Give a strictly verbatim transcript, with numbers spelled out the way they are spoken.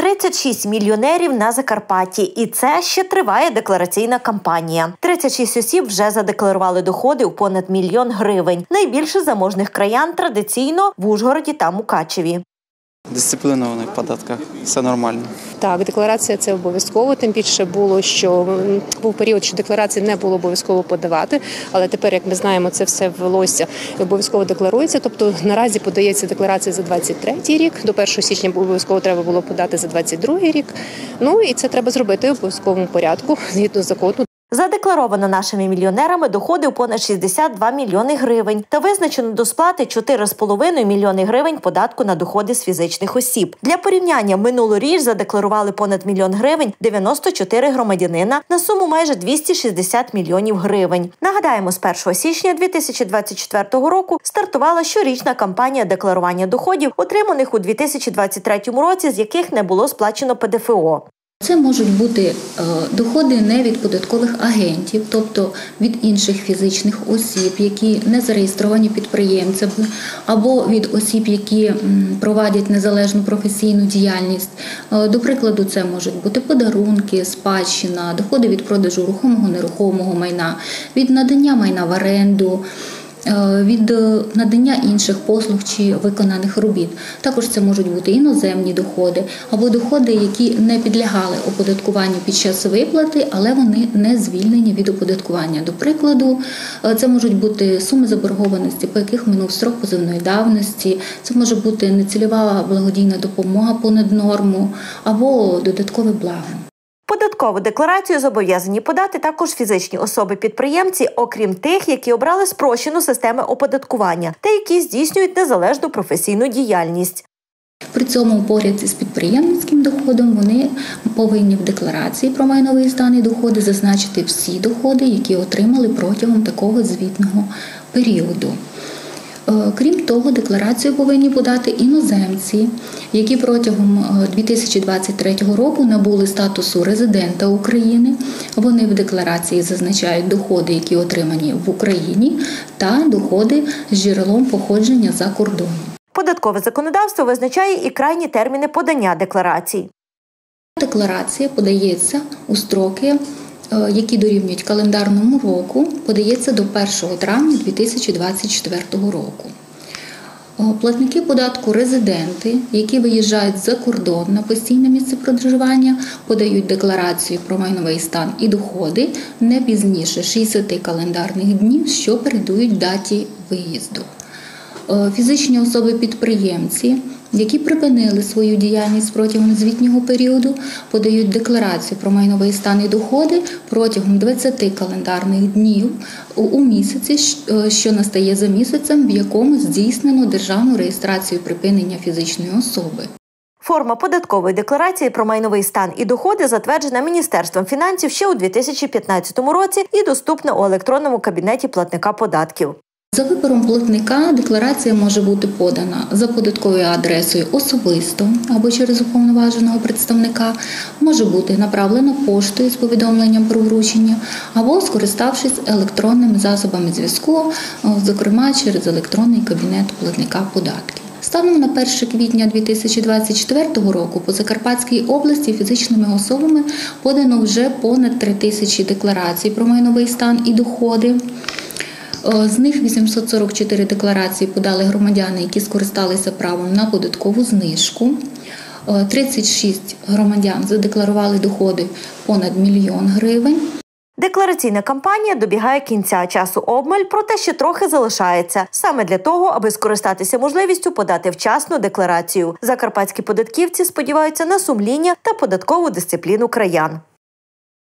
тридцять шість мільйонерів на Закарпатті. І це ще триває деклараційна кампанія. тридцять шість осіб вже задекларували доходи у понад мільйон гривень. Найбільше заможних краян традиційно в Ужгороді та Мукачеві. Дисциплінований в податках, все нормально. Так, декларація – це обов'язково, тим більше було, що був період, що декларації не було обов'язково подавати, але тепер, як ми знаємо, це все ввелося і обов'язково декларується, тобто наразі подається декларація за двадцять третій рік, до першого січня обов'язково треба було подати за двадцять другий рік, ну і це треба зробити в обов'язковому порядку, згідно закону. Задекларовано нашими мільйонерами доходи у понад шістдесят два мільйони гривень та визначено до сплати чотири з половиною мільйони гривень податку на доходи з фізичних осіб. Для порівняння, минулоріч задекларували понад мільйон гривень дев'яносто чотири громадянина на суму майже двісті шістдесят мільйонів гривень. Нагадаємо, з першого січня дві тисячі двадцять четвертого року стартувала щорічна кампанія декларування доходів, отриманих у дві тисячі двадцять третьому році, з яких не було сплачено Пе Де Фе О. Це можуть бути доходи не від податкових агентів, тобто від інших фізичних осіб, які не зареєстровані підприємцями, або від осіб, які проводять незалежну професійну діяльність. До прикладу, це можуть бути подарунки, спадщина, доходи від продажу рухомого, нерухомого майна, від надання майна в оренду, від надання інших послуг чи виконаних робіт. Також це можуть бути іноземні доходи або доходи, які не підлягали оподаткуванню під час виплати, але вони не звільнені від оподаткування. До прикладу, це можуть бути суми заборгованості, по яких минув строк позовної давності, це може бути нецільова благодійна допомога понад норму або додаткове благо. Податкову декларацію зобов'язані подати також фізичні особи-підприємці, окрім тих, які обрали спрощену систему оподаткування та які здійснюють незалежну професійну діяльність. При цьому поряд із підприємницьким доходом вони повинні в декларації про майновий стан і доходи зазначити всі доходи, які отримали протягом такого звітного періоду. Крім того, декларацію повинні подати іноземці, які протягом дві тисячі двадцять третього року набули статусу резидента України. Вони в декларації зазначають доходи, які отримані в Україні, та доходи з джерелом походження за кордоном. Податкове законодавство визначає і крайні терміни подання декларацій. Декларація подається у строки, які дорівнюють календарному року, подається до першого травня дві тисячі двадцять четвертого року. Платники податку резиденти, які виїжджають за кордон на постійне місце проживання, подають декларацію про майновий стан і доходи не пізніше шістдесят календарних днів, що передують даті виїзду. Фізичні особи-підприємці, які припинили свою діяльність протягом звітнього періоду, подають декларацію про майновий стан і доходи протягом двадцяти календарних днів у місяці, що настає за місяцем, в якому здійснено державну реєстрацію припинення фізичної особи. Форма податкової декларації про майновий стан і доходи затверджена Міністерством фінансів ще у дві тисячі п'ятнадцятому році і доступна у електронному кабінеті платника податків. За вибором платника декларація може бути подана за податковою адресою особисто або через уповноваженого представника, може бути направлена поштою з повідомленням про вручення або скориставшись електронними засобами зв'язку, зокрема через електронний кабінет платника податків. Станом на перше квітня дві тисячі двадцять четвертого року по Закарпатській області фізичними особами подано вже понад три тисячі декларацій про майновий стан і доходи. З них вісімсот сорок чотири декларації подали громадяни, які скористалися правом на податкову знижку. тридцять шість громадян задекларували доходи понад мільйон гривень. Деклараційна кампанія добігає кінця, часу обмаль, проте ще трохи залишається. Саме для того, аби скористатися можливістю подати вчасну декларацію. Закарпатські податківці сподіваються на сумління та податкову дисципліну краян.